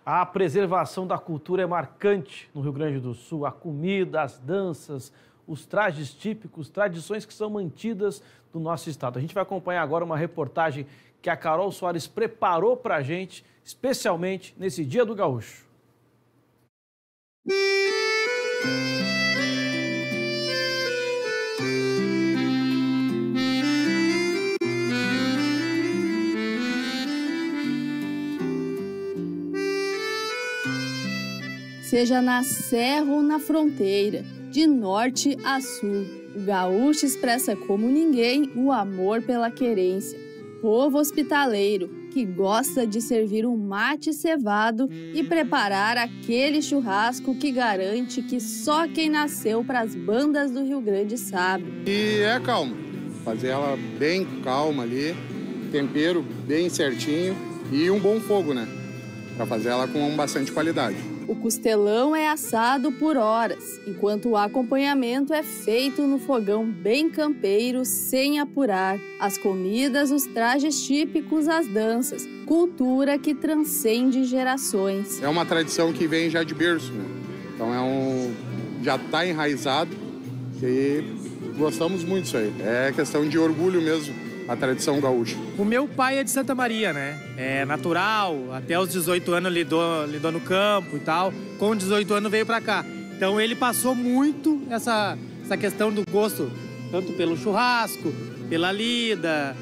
A preservação da cultura é marcante no Rio Grande do Sul. A comida, as danças, os trajes típicos, tradições que são mantidas no nosso estado. A gente vai acompanhar agora uma reportagem que a Carol Soares preparou para a gente, especialmente nesse Dia do Gaúcho. Seja na serra ou na fronteira, de norte a sul, o gaúcho expressa como ninguém o amor pela querência. Povo hospitaleiro, que gosta de servir um mate cevado e preparar aquele churrasco que garante que só quem nasceu para as bandas do Rio Grande sabe. E é calma, fazer ela bem calma ali, tempero bem certinho e um bom fogo, né? Para fazer ela com bastante qualidade. O costelão é assado por horas, enquanto o acompanhamento é feito no fogão bem campeiro, sem apurar. As comidas, os trajes típicos, as danças. Cultura que transcende gerações. É uma tradição que vem já de berço, né? Então já está enraizado e gostamos muito disso aí. É questão de orgulho mesmo, a tradição gaúcha. O meu pai é de Santa Maria, né? É natural, até os 18 anos lidou no campo e tal. Com 18 anos veio pra cá. Então ele passou muito essa questão do gosto, tanto pelo churrasco, pela lida,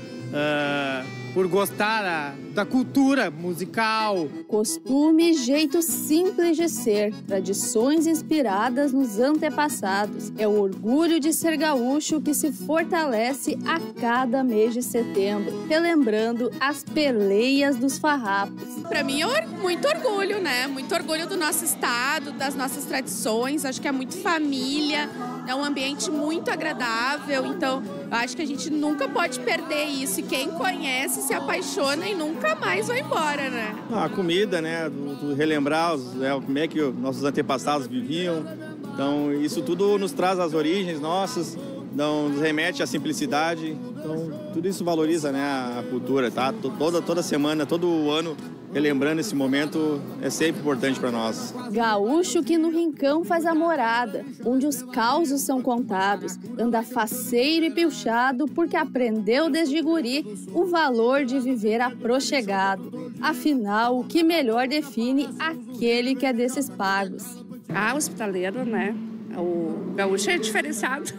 por gostar da cultura musical. Costume e jeito simples de ser, tradições inspiradas nos antepassados. É o orgulho de ser gaúcho que se fortalece a cada mês de setembro, relembrando as peleias dos farrapos. Para mim é muito orgulho, né? Muito orgulho do nosso estado, das nossas tradições. Acho que é muito família, é um ambiente muito agradável. Então, eu acho que a gente nunca pode perder isso. E quem conhece se apaixona e nunca mais vai embora, né? A comida, né? Relembrar como é que nossos antepassados viviam. Então, isso tudo nos traz as origens nossas, nos remete à simplicidade. Então, tudo isso valoriza, né, a cultura, tá? Toda semana, todo ano, relembrando esse momento, é sempre importante para nós. Gaúcho que no rincão faz a morada, onde os causos são contados, anda faceiro e pilchado porque aprendeu desde guri o valor de viver aproxegado. Afinal, o que melhor define aquele que é desses pagos? Hospitaleiro, né? O gaúcho é diferenciado.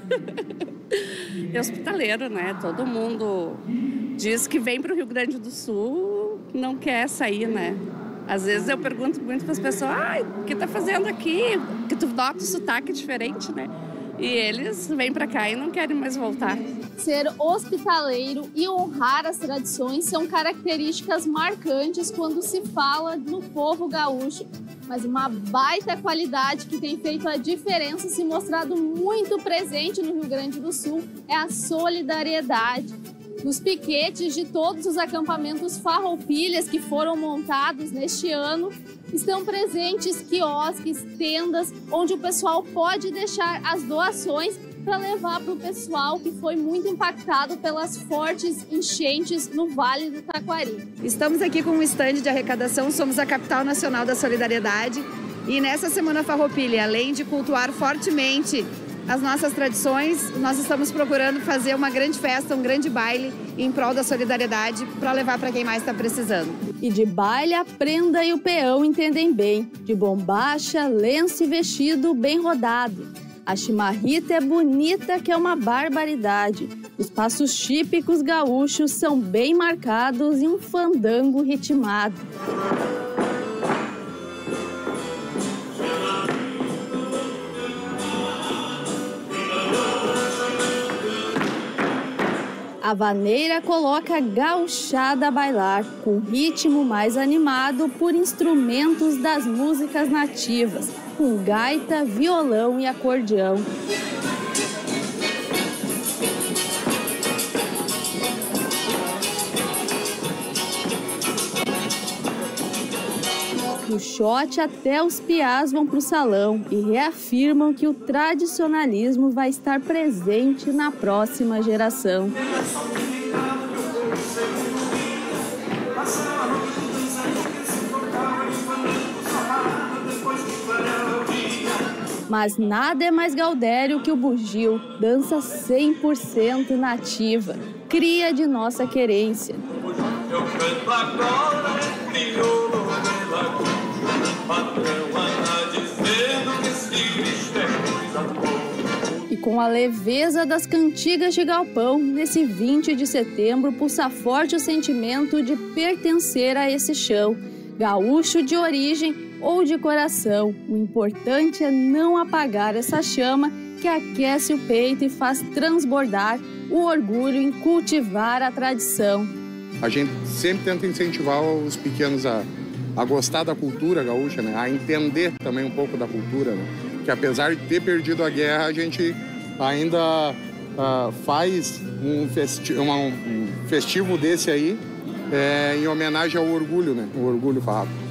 É hospitaleiro, né? Todo mundo diz que vem para o Rio Grande do Sul, não quer sair, né? Às vezes eu pergunto muito para as pessoas, o que tá fazendo aqui? Porque tu nota o sotaque diferente, né? E eles vêm para cá e não querem mais voltar. Ser hospitaleiro e honrar as tradições são características marcantes quando se fala no povo gaúcho. Mas uma baita qualidade que tem feito a diferença e se mostrado muito presente no Rio Grande do Sul é a solidariedade. Nos piquetes de todos os acampamentos farroupilhas que foram montados neste ano, estão presentes quiosques, tendas, onde o pessoal pode deixar as doações para levar para o pessoal que foi muito impactado pelas fortes enchentes no Vale do Taquari. Estamos aqui com um estande de arrecadação, somos a capital nacional da solidariedade e nessa Semana Farroupilha, além de cultuar fortemente as nossas tradições, nós estamos procurando fazer uma grande festa, um grande baile em prol da solidariedade para levar para quem mais está precisando. E de baile, a prenda e o peão entendem bem, de bombacha, lenço e vestido bem rodado. A chimarrita é bonita, que é uma barbaridade. Os passos típicos gaúchos são bem marcados e um fandango ritmado. A vaneira coloca a gauchada a bailar, com ritmo mais animado por instrumentos das músicas nativas, com gaita, violão e acordeão. Do shot até os piás vão para o salão e reafirmam que o tradicionalismo vai estar presente na próxima geração. Mas nada é mais gaudério que o bugio, dança 100% nativa, cria de nossa querência. Eu canto agora, crioulo de Lagoa, patrão anda dizendo que isto é coisa boa. E com a leveza das cantigas de galpão, nesse 20 de setembro pulsa forte o sentimento de pertencer a esse chão, gaúcho de origem ou de coração. O importante é não apagar essa chama que aquece o peito e faz transbordar o orgulho em cultivar a tradição. A gente sempre tenta incentivar os pequenos a gostar da cultura gaúcha, né? A entender também um pouco da cultura, né? Que apesar de ter perdido a guerra, a gente ainda faz um festivo desse aí em homenagem ao orgulho, né? O orgulho farrapo.